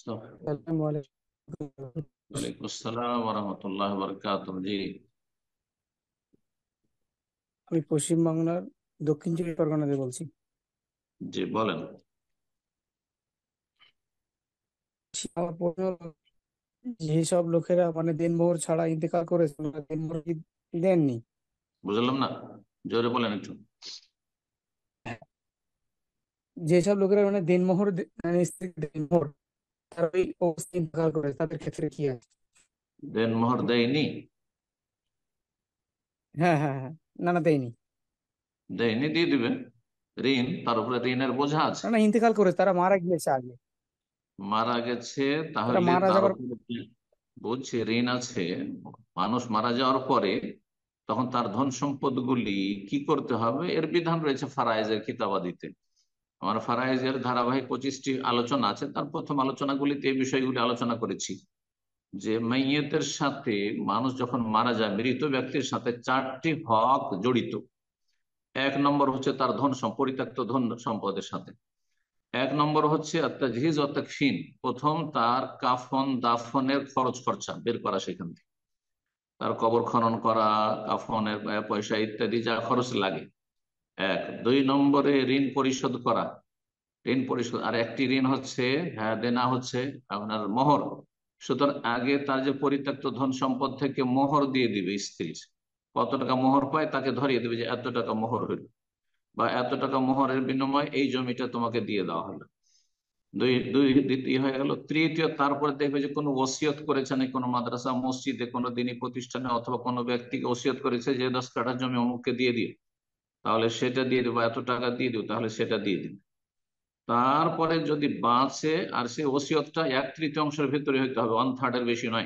আসসালামু আলাইকুম। ওয়ালাইকুম আসসালাম ওয়া রাহমাতুল্লাহি ওয়া বারাকাতুহু। জি আমি পশ্চিমবাংলার দক্ষিণ চব্বিশ পরগনা থেকে বলছি। জি বলেন। আমার প্রশ্ন হলো, যেসব লোকেরা মানে দিনমোহর ছাড়া ইন্তেকাল করেছে ওনারা দিনমোহর কি দেননি? বুঝলাম না, জোরে বলেন একটু। যেসব লোকেরা মানে মানে স্ত্রী দিনমোহর তারা ওই অবস্থায় ইন্তেকাল করে তাদের ক্ষেত্রে কি আছে? দেনমোহর দেয়নি? হ্যাঁ, হ্যাঁ, হ্যাঁ। না, না, দেয়নি। দেয়নি, দিয়ে দিবে। ঋণ, তার উপরে ঋণের বোঝা আছে। না, না, ইন্তেকাল করেছে, তারা মারা গিয়েছে আগে। মারা গেছে, তারা তাহলে মারা তার যাবার উপরে বুঝছি ঋণ আছে। মানুষ মারা যাওয়ার পরে তখন তার ধন সম্পদ গুলি কি করতে হবে এর বিধান রয়েছে ফারায়েজের কিতাবাদিতে। আমার ফারায়েজের ধারাবাহিক 25টি আলোচনা আছে, তার প্রথম আলোচনাগুলিতে এই বিষয়গুলি আলোচনা করেছি যে মাইয়িতের সাথে, মানুষ যখন মারা যায় মৃত ব্যক্তির সাথে 4টি হক জড়িত। এক নম্বর হচ্ছে তার পরিত্যক্ত ধন সম্পদের সাথে। এক নম্বর হচ্ছে তাজহিজ ও তাকফিন, প্রথম তার কাফন দাফনের খরচ খরচা বের করা, সেখান থেকে তার কবর খনন করা, কাফনের পয়সা ইত্যাদি যা খরচ লাগে। এক, দুই নম্বরে ঋণ পরিশোধ করা। ঋণ পরিশোধ, আর একটি ঋণ হচ্ছে, হ্যাঁ, দেনা হচ্ছে আপনার মোহর। সুতরাং আগে তার যে পরিত্যক্ত ধন সম্পদ থেকে মোহর দিয়ে দিবে স্ত্রীর। কত টাকা মোহর পায় তাকে ধরিয়ে দেবে যে এত টাকা মোহর হইল, বা এত টাকা মোহরের বিনিময়ে এই জমিটা তোমাকে দিয়ে দেওয়া হলো। দুই দুই দ্বিতীয় হয়ে গেল। তৃতীয়, তারপরে দেখবে যে কোনো ওসিয়ত করেছে না, কোনো মাদ্রাসা মসজিদে কোনো দিনী প্রতিষ্ঠানে অথবা কোনো ব্যক্তিকে ওসিয়ত করেছে যে 10 কাঠা জমি অমুককে দিয়ে দিও, তাহলে সেটা দিয়ে দেবো, এত টাকা দিয়ে দিও, তাহলে সেটা দিয়ে দিবে। তারপরে যদি বাঁচে, আর সেই ওসিয়তটা 1/3 ভিতরে হইতে হবে, 1/3 বেশি নয়।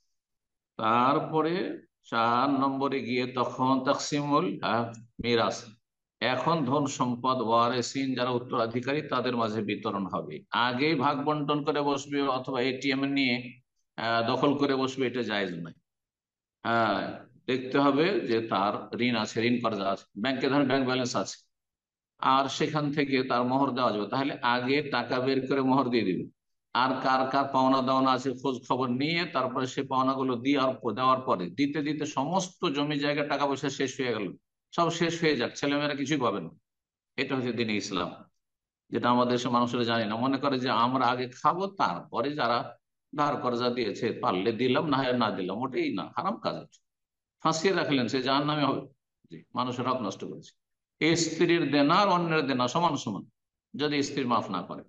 তারপরে 4 নম্বরে গিয়ে তখন তাকসিমুল মিরাস। এখন ধন সম্পদ ওয়ারেসিন যারা উত্তরাধিকারী তাদের মাঝে বিতরণ হবে। আগেই ভাগ বন্টন করে বসবে অথবা এটিএম নিয়ে দখল করে বসবে, এটা জায়েজ নয়। হ্যাঁ, দেখতে হবে যে তার ঋণ আছে, ঋণ কর্জা আছে, ব্যাংকে ধরেন ব্যাংক ব্যালেন্স আছে, আর সেখান থেকে তার মোহর দেওয়া যাবে, তাহলে আগে টাকা বের করে মোহর দিয়ে দিবে। আর কার কার পাওনা দাওনা আছে খোঁজ খবর নিয়ে তারপরে সে পাওনাগুলো দেওয়ার পরে দিতে দিতে সমস্ত জমি জায়গা টাকা পয়সা শেষ হয়ে গেল, সব শেষ হয়ে যাক, ছেলেমেয়েরা কিছুই পাবে না। এটা হচ্ছে দ্বীনে ইসলাম, যেটা আমাদের দেশের মানুষরা জানি না, মনে করে যে আমরা আগে খাবো, তারপরে যারা ধার কর্জা দিয়েছে পারলে দিলাম, না হয় না দিলাম, ওটাই না, হারাম কাজ হচ্ছে। ফাঁসিয়ে রাখলেন, সে জাহান্নামে হবে। জি, মানুষের হক নষ্ট করেছে। এই স্ত্রীর দেনা আর অন্যের দেনা সমান সমান, যদি স্ত্রী মাফ না করে।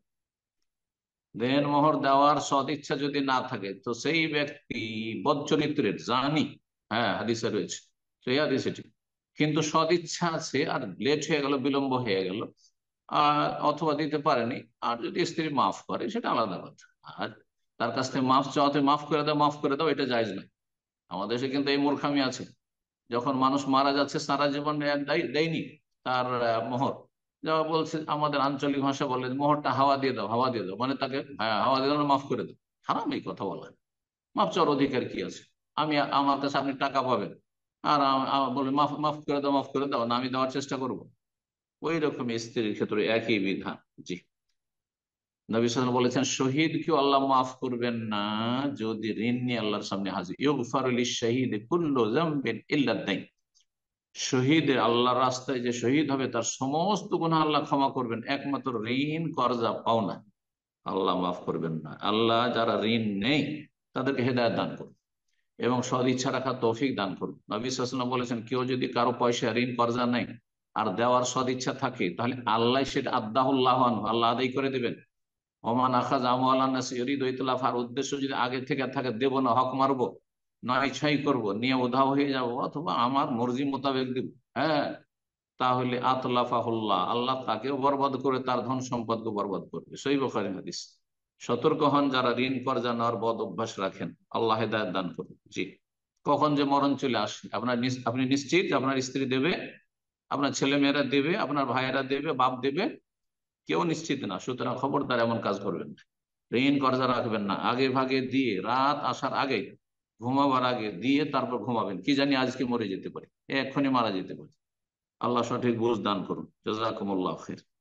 দেন মোহর দেওয়ার সদ ইচ্ছা যদি না থাকে তো সেই ব্যক্তি বদচরিত্রের জানি, হ্যাঁ হাদিসে রয়েছে, সেই হাদিস এটি, কিন্তু সদ ইচ্ছা আছে আর লেট হয়ে গেল, বিলম্ব হয়ে গেল, অথবা দিতে পারেনি, আর যদি স্ত্রী মাফ করে সেটা আলাদা কথা। আর তার কাছ থেকে মাফ চাওয়াতে মাফ করে দাও, মাফ করে দাও, এটা জায়েজ নয়। আমাদের দেশে কিন্তু এই মূর্খামি আছে, যখন মানুষ মারা যাচ্ছে সারা জীবন দেয়নি তার মোহর, যা বলছে আমাদের আঞ্চলিক ভাষা বলে মোহরটা হাওয়া দিয়ে দাও, হাওয়া দিয়ে দাও, মানে তাকে, হ্যাঁ, হাওয়া দিয়ে দাও, মাফ করে দাও। হারাম এই কথা বলা। মাফ চাওয়ার অধিকার কি আছে? আমার কাছে আপনি টাকা পাবেন, আর বলে মাফ মাফ করে দাও, মাফ করে দাও, না আমি দেওয়ার চেষ্টা করব। ওই রকম স্ত্রীর ক্ষেত্রে একই বিধান। জি, নবী সাল্লাল্লাহু আলাইহি ওয়াসাল্লাম বলেছেন শহীদকেও আল্লাহ মাফ করবেন না যদি ঋণ নিয়ে আল্লাহর সামনে হাজির। ইউগফারু লিশ-শাহীদ কুল্লু যামবিন ইল্লা দাইন। শহীদের, আল্লাহর রাস্তায় যে শহীদ হবে তার সমস্ত গুনাহ আল্লাহ ক্ষমা করবেন, একমাত্র ঋণ কর্জা পাওনা আল্লাহ মাফ করবেন না। আল্লাহ যারা ঋণ নেই তাদেরকে হেদায়েত দান করুন এবং সদ ইচ্ছা রাখার তৌফিক দান করুন। নবী সাল্লাল্লাহু আলাইহি ওয়াসাল্লাম বলেছেন কেউ যদি কারো পয়সা ঋণ কর্জা নেই আর দেওয়ার সদ ইচ্ছা থাকে, তাহলে আল্লাহ সেটা আদাহুল্লাহ আনহু, আল্লাহ আদায় করে দেবেন। ওমান আখায আমওয়ালান নাস ইউরিদু ইতলাফ, আর উদ্দেশ্য যদি আগে থেকে থাকে দেব না, হক মারবো, নয় ছয় করবো, নিয়ে উধাও হয়ে যাব, অথবা আমার মর্জি মোতাবেক দিব, হ্যাঁ, তাহলে আতলাফাহুল্লাহ, আল্লাহ তাকেও বরবাদ করে তার ধন সম্পদকে বরবাদ করবে। সহিহ বুখারী হাদিস। সতর্ক হন যারা ঋণ কর্জা নেওয়ার বদ অভ্যাস রাখেন, আল্লাহ হেদায়েত দান করুন। জি, কখন যে মরণ চলে আসে আপনি নিশ্চিত যে আপনার স্ত্রী দেবে, আপনার ছেলে মেয়েরা দেবে, আপনার ভাইয়েরা দেবে, বাপ দেবে, কেউ নিশ্চিত না। সুতরাং খবরদার এমন কাজ করবেন না, ঋণ কর্জা রাখবেন না। আগে ভাগে দিয়ে, রাত আসার আগে, ঘুমাবার আগে দিয়ে তারপর ঘুমাবেন, কি জানি আজকে মরে যেতে পারি, এক্ষুনি মারা যেতে পারি। আল্লাহ সঠিক বুঝ দান করুন। জাযাকুমুল্লাহ খাইর।